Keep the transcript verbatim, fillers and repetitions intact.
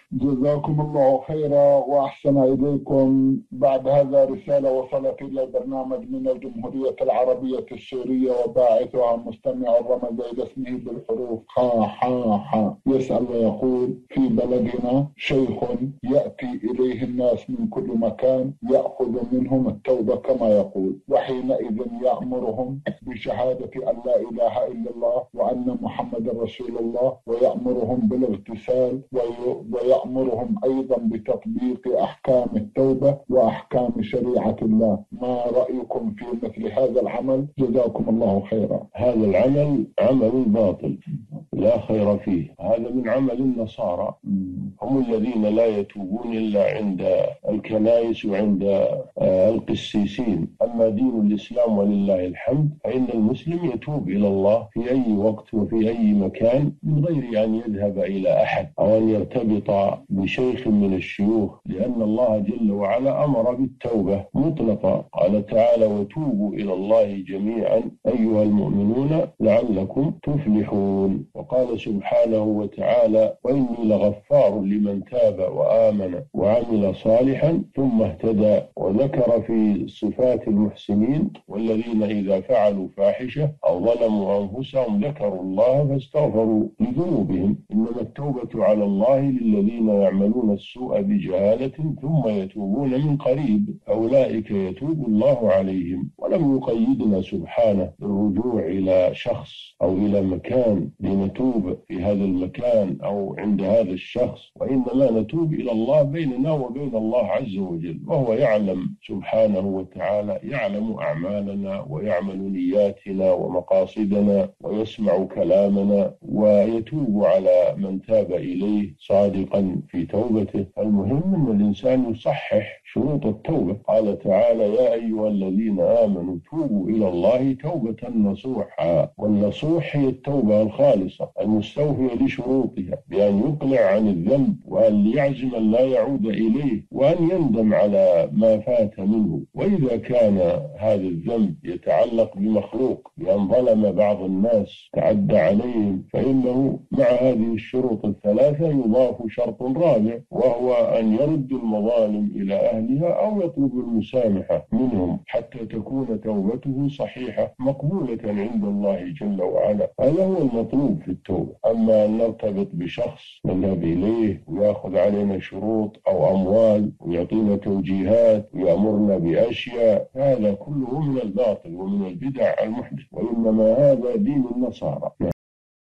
جزاكم الله خيرا وأحسن إليكم. بعد هذا رسالة وصلت إلى البرنامج من الجمهورية العربية السورية وباعثها مستمع رمز إلى اسمه بالحروف خا حا حا، يسأل ويقول: في بلدنا شيخ يأتي إليه الناس من كل مكان يأخذ منهم التوبة كما يقول، وحينئذ يأمرهم بشهادة أن لا إله إلا الله وأن محمد رسول الله، ويأمرهم بالاغتسال، ويأمرهم أيضا بتطبيق أحكام التوبة وأحكام شريعة الله. ما رأيكم في مثل هذا العمل؟ جزاكم الله خيرا. هذا العمل عمل باطل لا خير فيه، هذا من عمل النصارى، هم الذين لا يتوبون إلا عند الكنائس وعند القسيسين. أما دين الإسلام ولله الحمد فإن المسلم يتوب إلى الله في أي وقت وفي أي مكان من غير أن يذهب إلى أحد أو أن يرتبط بشيخ من الشيوخ، لأن الله جل وعلا أمر بالتوبة مطلقا. قال تعالى: وتوبوا إلى الله جميعا أيها المؤمنون لعلكم تفلحون. وقال سبحانه وتعالى: وإني لغفار لمن تاب وآمن وعمل صالحا ثم اهتدى. وذكر في صفات المحسنين: والذين إذا فعلوا فاحشة أو ظلموا أنفسهم ذكروا الله فاستغفروا لذنوبهم. إنما التوبة على الله للذين يعملون السوء بجهالة ثم يتوبون من قريب أولئك يتوب الله عليهم. ولم يقيدنا سبحانه بالرجوع إلى شخص أو إلى مكان لنتوب في هذا المكان أو عند هذا الشخص، وإنما نتوب إلى الله بيننا وبين الله عز وجل، وهو يعلم سبحانه وتعالى، يعلم أعمالنا ويعمل نياتنا ومقاصدنا ويسمع كلامنا ويتوب على من تاب إليه صادقا في توبته. المهم أن الإنسان يصحح شروط التوبة. قال تعالى: يا أيها الذين آمنوا توبوا إلى الله توبة نصوحا. والنصوح هي التوبة الخالصة المستوفية لشروطها، بأن يقلع عن الذنب وأن يعزم أن لا يعود إليه وأن يندم على ما فات منه. وإذا كان هذا الذنب يتعلق بمخلوق بأن ظلم بعض الناس تعدى عليهم، فإنه مع هذه الشروط الثلاثة يضاف شرط رابع، وهو أن يرد المظالم إلى أهلها أو يطلب المسامحة منهم حتى تكون توبته صحيحة مقبولة عند الله جل وعلا. هذا هو المطلوب في التوبة. أما أن نرتبط بشخص نذهب إليه ويأخذ علينا شروط أو أموال ويعطينا توجيهات ويأمرنا بأشياء، هذا كله من الباطل ومن البدع المحدث، وإنما هذا دين النصارى.